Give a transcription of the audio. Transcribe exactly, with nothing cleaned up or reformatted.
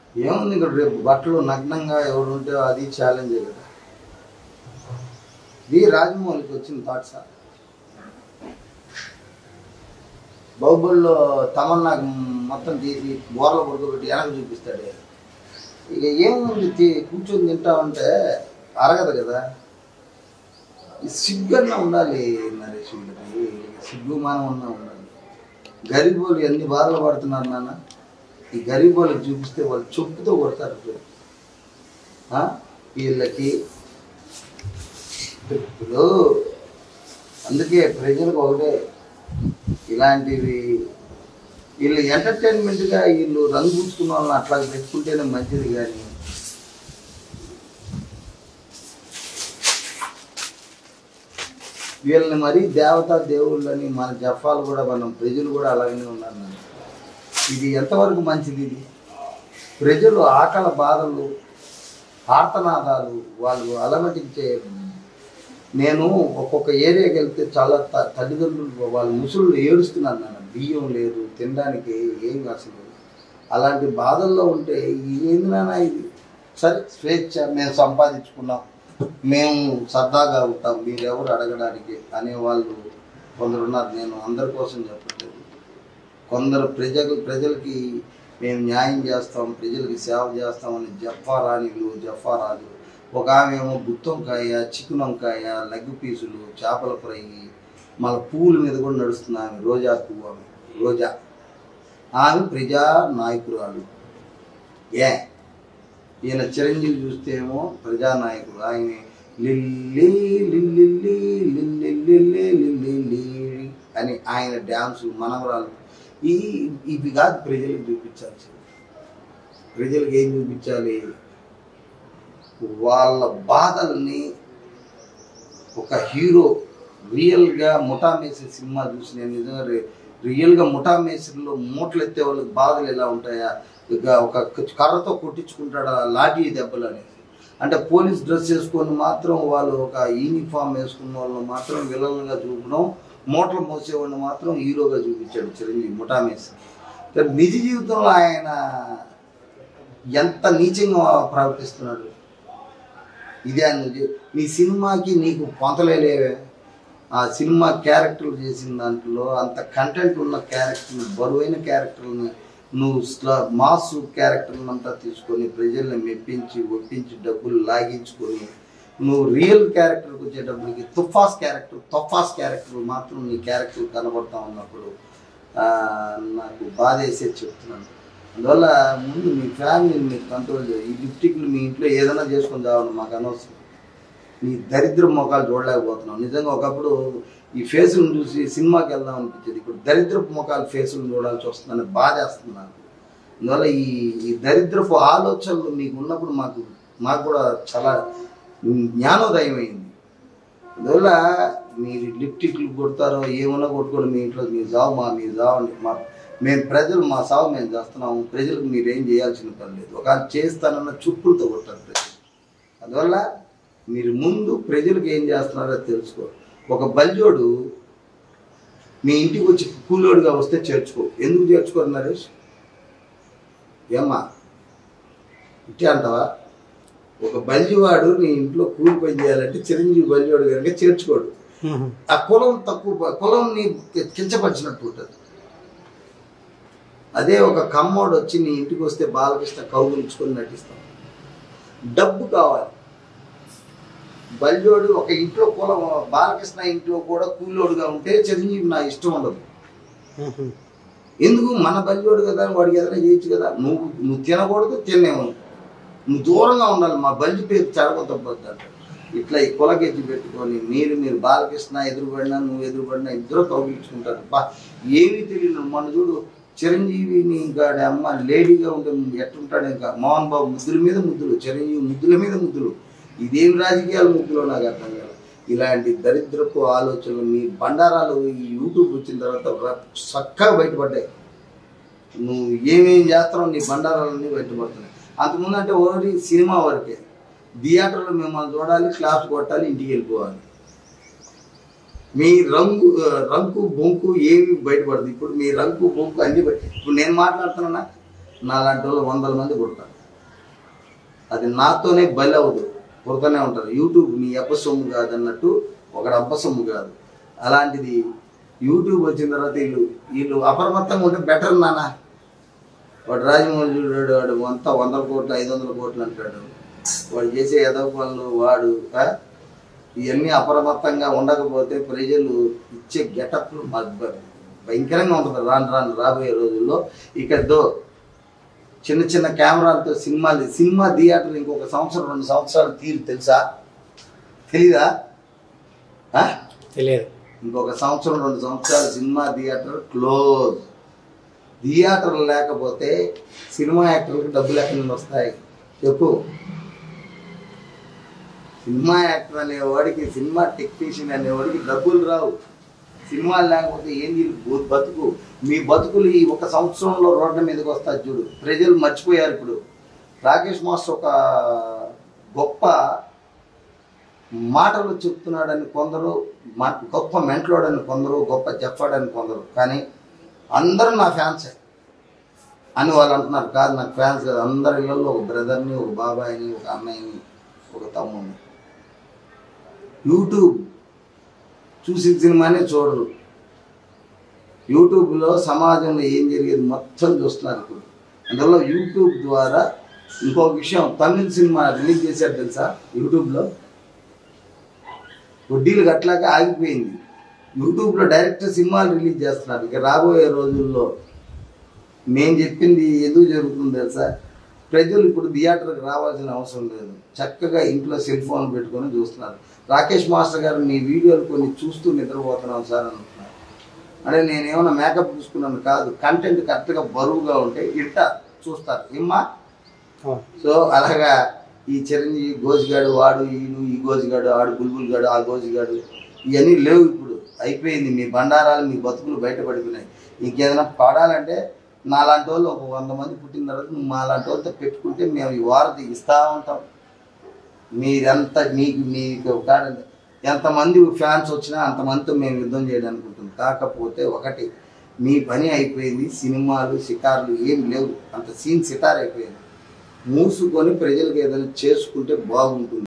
ఏముంది ఇక్కడ రేపు బట్టలు నగ్నంగా ఎవరు ఉంటే అది ఛాలెంజే కదా. ఇది రాజమౌళికి వచ్చిన థాట్ సార్. బాహుబలిలో తమన్నాకు మొత్తం తీసి బోర్ల పడుకోబెట్టి వెనక చూపిస్తాడు. ఇక ఏముంది కూర్చొని తింటామంటే అరగదు కదా. సిగ్గున్నా ఉండాలి నరేష్, వీళ్ళకి సిగ్గుమానం ఉన్నా ఉండాలి. గరీబోళ్ళు ఎన్ని బాధలు పడుతున్నారు నాన్న. ఈ గరీబోళ్ళకి చూపిస్తే వాళ్ళు చెప్పుతో కొడతారు వీళ్ళకి. ఇప్పుడు అందుకే ప్రజలకు ఒకటే, ఇలాంటివి వీళ్ళు ఎంటర్టైన్మెంట్గా వీళ్ళు రంగు పూసుకున్న వాళ్ళని అట్లా పెట్టుకుంటేనే మంచిది. కానీ వీళ్ళని మరీ దేవతా దేవుళ్ళని మన జఫాలు కూడా మనం ప్రజలు కూడా అలాగనే ఉన్నారు. ఇది ఎంతవరకు మంచిది? ఇది ప్రజలు ఆకలి బాధలు ఆర్తనాదాలు వాళ్ళు అలమటించే. నేను ఒక్కొక్క ఏరియాకి వెళ్తే చాలా త తల్లిదండ్రులు వాళ్ళ ముసళ్ళు ఏడుస్తున్నారు నాన్న, బియ్యం లేదు తినడానికి ఏం అసలు. అలాంటి బాధల్లో ఉంటే ఏంది నాన్న ఇది? సరే స్వేచ్ఛ, మేము సంపాదించుకున్నాం, మేము సరదాగా ఉంటాం, మీరెవరు అడగడానికి అనేవాళ్ళు కొందరు ఉన్నారు. నేను అందరి కోసం చెప్పట్లేదు. కొందరు ప్రజలు ప్రజలకి మేము న్యాయం చేస్తాం, ప్రజలకి సేవ చేస్తామని జఫారాణిలు జఫారాలు. ఒక ఆమె ఏమో గుత్తొంకాయ, చికెన్ వంకాయ, లెగ్ పీసులు, చేపల ఫ్రై, మళ్ళీ పువ్వుల మీద కూడా నడుస్తుంది ఆమె. రోజా పువ్వు ఆమె, రోజా. ఆమె ప్రజా నాయకురాలు. ఏ ఈయన చిరంజీవి చూస్తే ఏమో ప్రజానాయకుడు. ఆయన లిల్లీ లిల్లి లిల్లి లిల్లి అని ఆయన డ్యాన్సు, మనవరాలు. ఈ ఇవి కాదు ప్రజలకు చూపించాల్సింది. ప్రజలకు ఏం చూపించాలి? వాళ్ళ బాధల్ని ఒక హీరో రియల్గా ముఠా మేస్త్రి సినిమా చూసి నేను నిజంగా రియల్గా ముఠా మేస్త్రిలో మూటలు ఎత్తే వాళ్ళకి బాధలు ఎలా ఉంటాయా, ఇక ఒక కర్రతో కొట్టించుకుంటాడు లాఠీ దెబ్బలు అనేది. అంటే పోలీస్ డ్రెస్ వేసుకొని మాత్రం వాళ్ళు ఒక యూనిఫామ్ వేసుకున్న వాళ్ళని మాత్రం విలన్గా చూపడం, మూటలు మోసేవాడిని మాత్రం హీరోగా చూపించాడు చిరంజీవి ముఠా మేస్త్రి. నిజ జీవితంలో ఆయన ఎంత నీచంగా ప్రవర్తిస్తున్నాడు. ఇదే నువ్వు నీ సినిమాకి నీకు పొంతలేవే. ఆ సినిమా క్యారెక్టర్లు చేసిన దాంట్లో అంత కంటెంట్ ఉన్న క్యారెక్టర్ని, బరువైన క్యారెక్టర్ని నువ్వు మాస్ క్యారెక్టర్ని అంతా తీసుకొని ప్రజల్ని మెప్పించి ఒప్పించి డబ్బులు లాగించుకొని నువ్వు రియల్ క్యారెక్టర్కి వచ్చేటప్పటికి తుఫాస్ క్యారెక్టర్ తుఫాస్ క్యారెక్టర్ మాత్రం నీ క్యారెక్టర్ కనబడతా ఉన్నప్పుడు నాకు బాధ వేసేది చెప్తున్నాను. అందువల్ల ముందు మీ ఫ్యామిలీని మీరు కంట్రోల్ చేయాలి. ఈ లిప్టిక్లు మీ ఇంట్లో ఏదైనా చేసుకొని చావండి, మాకు అనవసరం. నీ దరిద్ర మొఖాలు చూడలేకపోతున్నాం. నిజంగా ఒకప్పుడు ఈ ఫేసులను చూసి సినిమాకి వెళ్దాం అనిపించేది. ఇప్పుడు దరిద్రపు మొఖాలు ఫేసులను చూడాల్సి వస్తుందని బాధ వేస్తుంది నాకు. అందువల్ల ఈ ఈ దరిద్రపు ఆలోచనలు మీకు ఉన్నప్పుడు మాకు మాకు కూడా చాలా జ్ఞానోదయం అయింది. అందువల్ల మీరు లిప్టిక్లు కొడతారో ఏమన్నా కొట్టుకోండి, మీ ఇంట్లో మీరు జావు మా మీరు జావండి. మా మేము ప్రజలు మా సాగు మేము చేస్తున్నాము, ప్రజలకు మీరేం చేయాల్సిన పని లేదు. ఒకవేళ చేస్తానన్న చుప్పులతో కొట్టారు ప్రజలు. అందువల్ల మీరు ముందు ప్రజలకు ఏం చేస్తున్నారో తెలుసుకో. ఒక బల్జోడు మీ ఇంటికి వచ్చి కూలోడుగా వస్తే చేర్చుకో. ఎందుకు చేర్చుకోరు నరేష్? ఏమ్మా ఇట్టే అంటావా? ఒక బల్జివాడు నీ ఇంట్లో కూలి పని చేయాలంటే చిరంజీవి బల్జివాడు కనుక చేర్చుకోడు. ఆ కులం తక్కువ, కులం నీ కించపరిచినట్టు ఉంటుంది. అదే ఒక కమ్మోడు వచ్చి నీ ఇంటికి వస్తే బాలకృష్ణ కౌగులించుకొని నటిస్తాం. డబ్బు కావాలి. బల్జోడు ఒక ఇంట్లో కులం, బాలకృష్ణ ఇంట్లో కూడా కూలోడుగా ఉంటే చిరంజీవి నా ఇష్టం ఉండదు. ఎందుకు? మన బల్జోడు కదా, వాడికి ఏదైనా చేయొచ్చు కదా. నువ్వు నువ్వు తినకూడదు, తినేవాడు నువ్వు దూరంగా ఉండాలి. మా బల్జి పేరు చెడగొట్టబోద్దు అంట. ఇట్లా ఈ కులకెత్తి పెట్టుకొని మీరు మీరు బాలకృష్ణ ఎదురుపడినా నువ్వు ఎదురుపడినా ఇద్దరు కౌగిలించుకుంటారు. బా ఏమీ తెలియదు. మన చూడు చిరంజీవిని ఇంకా అమ్మ లేడీగా ఉంటే ఎట్టుంటాడు. ఇంకా మోహన్ బాబు ముద్దుల మీద ముద్దులు, చిరంజీవి ముద్దుల మీద ముద్దులు. ఇదేమి రాజకీయాల ముద్దులో నాకు అర్థం కాదు. ఇలాంటి దరిద్రపు ఆలోచనలు మీ బండారాలు ఈ యూట్యూబ్ వచ్చిన తర్వాత చక్కగా బయటపడ్డాయి. నువ్వు ఏమేం చేస్తావు నీ బండారాలన్నీ బయటపడుతున్నాయి. అంతకుముందు అంటే ఓన్లీ సినిమా వరకే. థియేటర్లో మిమ్మల్ని చూడాలి, క్లాస్ కొట్టాలి, ఇంటికి వెళ్ళిపోవాలి. మీ రంగు రంకు బొంకు ఏమి బయటపడుతుంది. ఇప్పుడు మీ రంకు బొంకు అన్ని బయట. ఇప్పుడు నేను మాట్లాడుతున్నా, నా లాంటి వాళ్ళు వందల మంది కొడతారు. అది నాతోనే బలి అవ్వదు, పుడతానే ఉంటారు. యూట్యూబ్ నీ అబ్బ సొమ్ము కాదు అన్నట్టు ఒకడు అబ్బ సొమ్ము కాదు. అలాంటిది యూట్యూబ్ వచ్చిన తర్వాత వీళ్ళు వీళ్ళు అప్రమత్తంగా ఉంటే బెటర్ నాన్న. వాడు రాజమౌళి చూడాడు, వాడు అంతా వందల కోట్లు ఐదు వందల కోట్లు అంటాడు. వాడు చేసే ఎదవ పనులు వాడు ఇవన్నీ అప్రమత్తంగా ఉండకపోతే ప్రజలు ఇచ్చే గెటప్లు భయంకరంగా ఉంటుంది రాను రాను రాబోయే రోజుల్లో. ఇక్కడతో చిన్న చిన్న కెమెరాలతో సినిమాలు సినిమా థియేటర్లు ఇంకొక సంవత్సరం రెండు సంవత్సరాలు తీరు తెలుసా? తెలీదా? తెలియదు. ఇంకొక సంవత్సరం రెండు సంవత్సరాలు సినిమా థియేటర్ క్లోజ్. థియేటర్లు లేకపోతే సినిమా యాక్టర్లకు డబ్బులు ఎక్కడి నుండి వస్తాయి చెప్పు? సినిమా యాక్టర్ అనేవాడికి, సినిమా టెక్నీషియన్ అనేవాడికి డబ్బులు రావు. సినిమాలు లేకపోతే ఏంది బతుకు? మీ బతుకులు ఈ ఒక సంవత్సరంలో రోడ్ల మీదకి వస్తారు చూడు. ప్రజలు మర్చిపోయారు. ఇప్పుడు రాకేష్ మాస్టర్ ఒక గొప్ప మాటలు చెప్తున్నాడని కొందరు, గొప్ప మెంటలోడని కొందరు, గొప్ప చెప్పాడని కొందరు, కానీ అందరూ నా ఫ్యాన్సే అని వాళ్ళు అంటున్నారు. కాదు, నాకు ఫ్యాన్స్ కాదు. అందరి ఇళ్ళల్లో ఒక బ్రదర్ని, ఒక బాబాయిని, ఒక అన్నయ్యని, ఒక తమ్ముడిని. యూట్యూబ్ చూసిన సినిమానే చూడరు. యూట్యూబ్లో సమాజంలో ఏం జరిగేది మొత్తం చూస్తున్నారు ఇప్పుడు. అందువల్ల యూట్యూబ్ ద్వారా ఇంకొక విషయం, తమిళ సినిమా రిలీజ్ చేశారు తెలుసా? యూట్యూబ్లో వడ్డీలు కట్టలేక ఆగిపోయింది. యూట్యూబ్లో డైరెక్ట్ సినిమాలు రిలీజ్ చేస్తున్నారు. ఇక రాబోయే రోజుల్లో నేను చెప్పింది ఎందుకు జరుగుతుంది తెలుసా? ప్రజలు ఇప్పుడు థియేటర్కి రావాల్సిన అవసరం లేదు. చక్కగా ఇంట్లో సెల్ ఫోన్ పెట్టుకొని చూస్తున్నారు. రాకేష్ మాస్టర్ గారు మీ వీడియోలు కొన్ని చూస్తూ నిద్రపోతున్నాం సార్ అంటున్నారు. అంటే నేనేమన్నా మేకప్ చూసుకున్నాను కాదు. కంటెంట్ కరెక్ట్గా బరువుగా ఉంటే ఇట్ట చూస్తారు ఇమ్మా. సో అలాగా ఈ చిరంజీవి గోజిగాడు, వాడు ఈయను, ఈ గోజిగాడు, ఆడు బుల్బుల్ గాడు, ఆ గోజిగాడు, ఇవన్నీ లేవు ఇప్పుడు. అయిపోయింది. మీ బండారాలు, మీ బతుకులు బయటపడిపోయినాయి. ఇంకేదైనా పాడాలంటే నాలాంటి వాళ్ళు ఒక వంద మంది పుట్టిన తర్వాత నువ్వు మాలాంటి వాళ్ళతో పెట్టుకుంటే మేము ఈ వారధి ఇస్తూ ఉంటాం. మీరెంత మీకు మీకు కాదండి ఎంతమంది ఫ్యాన్స్ వచ్చినా అంతమందితో మేము యుద్ధం చేయడానికి ఉంటుంది. కాకపోతే ఒకటి, మీ పని అయిపోయింది. సినిమాలు షికార్లు ఏం లేవు. అంత సీన్ సితార్ అయిపోయింది. మూసుకొని ప్రజలకు ఏదైనా చేసుకుంటే బాగుంటుంది.